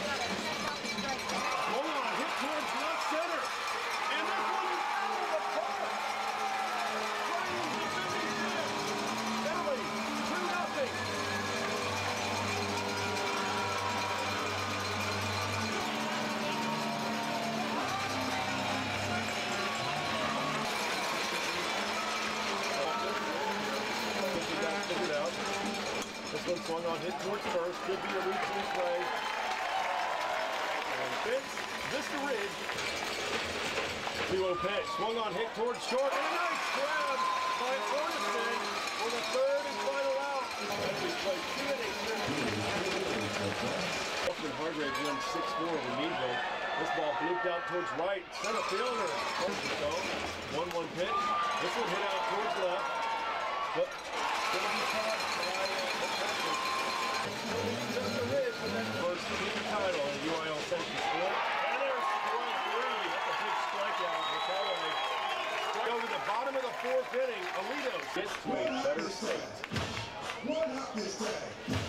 Hold on, hit towards left center. And this one is out of the park. Playing the finish in. Philly, 2-0. Figured out. This one swung on, hit towards first. Could be a reach play. And Vista Ridge. 2-0 pitch. Swung on, hit towards short. And a nice grab by Ornstein for the third and final out. As we play 2 innings. Austin Hargrave wins 6-4 over Meadville. This ball blooped out towards right. Center fielder. 1-1 pitch. This one hit out towards left. But going to be caught by Vista Ridge with that first team title in UIL Central Split. And there's strike 3. That's a big strikeout for Callaway. Go to the bottom of the 4th inning. Aledo gets to a better state. What up this day?